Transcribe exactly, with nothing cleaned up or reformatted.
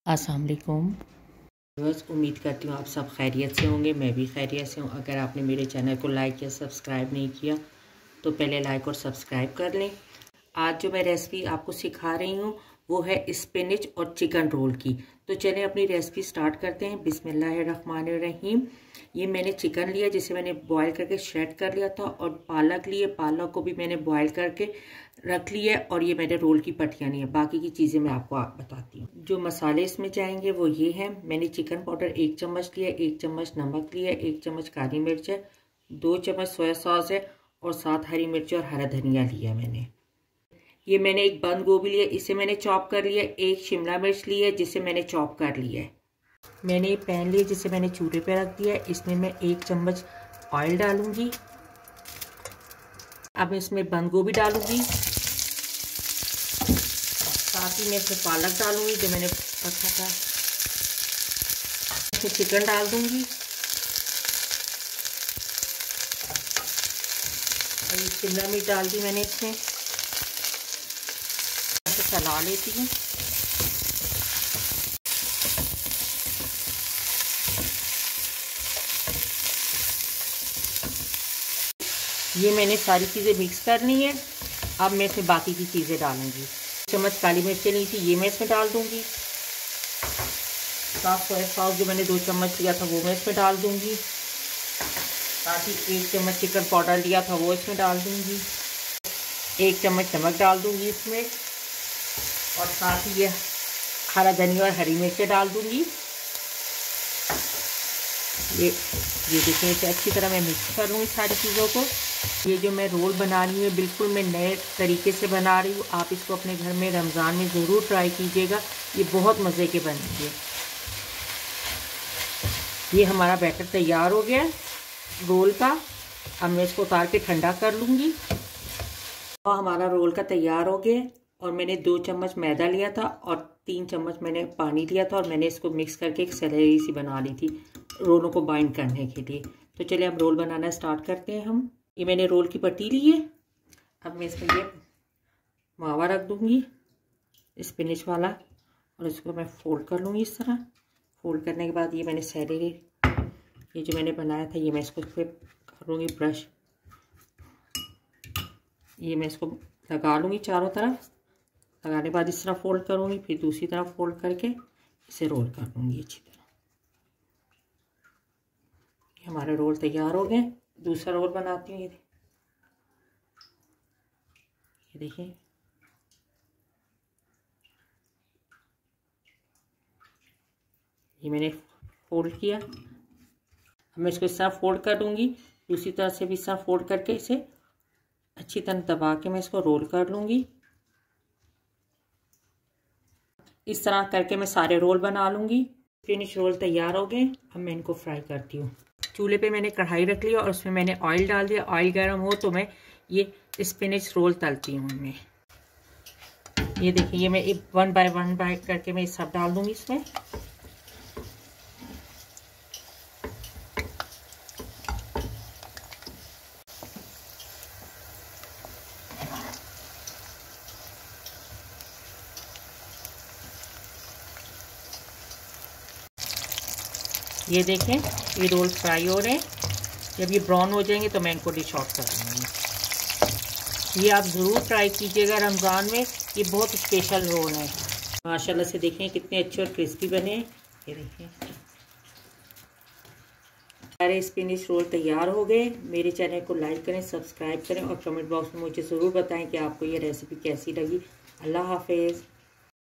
अस्सलाम वालेकुम। बस उम्मीद करती हूँ आप सब खैरियत से होंगे, मैं भी खैरियत से हूँ। अगर आपने मेरे चैनल को लाइक या सब्सक्राइब नहीं किया तो पहले लाइक और सब्सक्राइब कर लें। आज जो मैं रेसिपी आपको सिखा रही हूँ वो है स्पिनच और चिकन रोल की। तो चलें अपनी रेसिपी स्टार्ट करते हैं। बिस्मिल्लाहिर्रहमानिर्रहीम। ये मैंने चिकन लिया जिसे मैंने बॉईल करके श्रेड कर लिया था, और पालक लिए, पालक को भी मैंने बॉईल करके रख लिया, और ये मैंने रोल की पट्टियाँ ली हैं। बाकी की चीज़ें मैं आपको आप बताती हूँ। जो मसाले इसमें जाएंगे वो ये हैं। मैंने चिकन पाउडर एक चम्मच लिया, एक चम्मच नमक लिया, एक चम्मच काली मिर्च है, दो चम्मच सोया सॉस है, और सात हरी मिर्च और हरा धनिया लिया मैंने। ये मैंने एक बंद गोभी लिया, इसे मैंने चॉप कर लिया। एक शिमला मिर्च ली है जिसे मैंने चॉप कर लिया है। मैंने एक पैन लिया जिसे मैंने चूल्हे पे रख दिया है। इसमें मैं एक चम्मच ऑयल डालूंगी। अब इसमें बंद गोभी डालूंगी, साथ ही मैं इसमें पालक डालूंगी जो मैंने रखा था। इसमें चिकन डाल दूंगी और ये शिमला मिर्च डाल दी मैंने। इसमें चला लेती हूँ। ये मैंने सारी चीज़ें मिक्स कर ली है। अब मैं इसमें बाकी की चीज़ें डालूंगी। चम्मच काली मिर्च ली थी ये मैं इसमें डाल दूंगी। साफ सोया सॉस जो मैंने दो चम्मच लिया था वो मैं इसमें डाल दूंगी। साथ ही एक चम्मच चिकन पाउडर लिया था वो इसमें डाल दूंगी। एक चम्मच नमक डाल दूंगी इसमें, और साथ ही ये हरा धनिया और हरी मिर्चें डाल दूंगी। ये ये देखिए इसे अच्छी तरह मैं मिक्स कर लूँगी सारी चीज़ों को। ये जो मैं रोल बना रही हूँ बिल्कुल मैं नए तरीके से बना रही हूँ। आप इसको अपने घर में रमज़ान में ज़रूर ट्राई कीजिएगा, ये बहुत मज़े के बनेंगे। ये हमारा बैटर तैयार हो गया रोल का। अब मैं इसको उतार के ठंडा कर लूँगी। और हमारा रोल का तैयार हो गया, और मैंने दो चम्मच मैदा लिया था और तीन चम्मच मैंने पानी लिया था, और मैंने इसको मिक्स करके एक सैलरी सी बना ली थी रोलों को बाइंड करने के लिए। तो चलिए अब रोल बनाना स्टार्ट करते हैं हम। ये मैंने रोल की पट्टी ली है। अब मैं इसमें ये मावा रख दूंगी स्पिनच वाला, और इसको मैं फोल्ड कर लूँगी इस तरह। फोल्ड करने के बाद ये मैंने सैलरी ये जो मैंने बनाया था ये मैं इसको कर लूँगी ब्रश। ये मैं इसको लगा लूँगी चारों तरफ। लगाने के बाद इस तरह फोल्ड करूँगी, फिर दूसरी तरफ फोल्ड करके इसे रोल कर लूँगी अच्छी तरह। ये हमारे रोल तैयार हो गए। दूसरा रोल बनाती हूँ। ये ये देखिए, ये मैंने फोल्ड किया। अब मैं इसको इस तरह फोल्ड कर दूँगी, दूसरी तरफ से भी इस तरह फोल्ड करके इसे अच्छी तरह दबा के मैं इसको रोल कर लूँगी। इस तरह करके मैं सारे रोल बना लूँगी। फिनिश रोल तैयार हो गए। अब मैं इनको फ्राई करती हूँ। चूल्हे पे मैंने कढ़ाई रख लिया और उसमें मैंने ऑयल डाल दिया। ऑयल गर्म हो तो मैं ये स्पिनच रोल तलती हूँ उनमें। ये देखिए, ये मैं एक वन बाय वन बाय करके मैं सब डाल दूँगी इसमें। ये देखें ये रोल फ्राई हो रहे हैं। जब ये ब्राउन हो जाएंगे तो मैं इनको डिश आउट कर दूँगी। ये आप ज़रूर ट्राई कीजिएगा रमज़ान में, ये बहुत स्पेशल रोल है। माशाल्लाह से देखें कितने अच्छे और क्रिस्पी बने। ये देखें सारे स्पिनच रोल तैयार हो गए। मेरे चैनल को लाइक करें, सब्सक्राइब करें, और कमेंट बॉक्स में मुझे ज़रूर बताएं कि आपको ये रेसिपी कैसी लगी। अल्लाह हाफिज़।